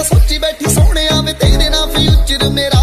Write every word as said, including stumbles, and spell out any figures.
ਸੋਚੀ ਬੈਠੀ ਸੋਹਣਿਆ ਵੇ ਤੇਰੇ ਨਾਲ ਫਿਊਚਰ ਮੇਰਾ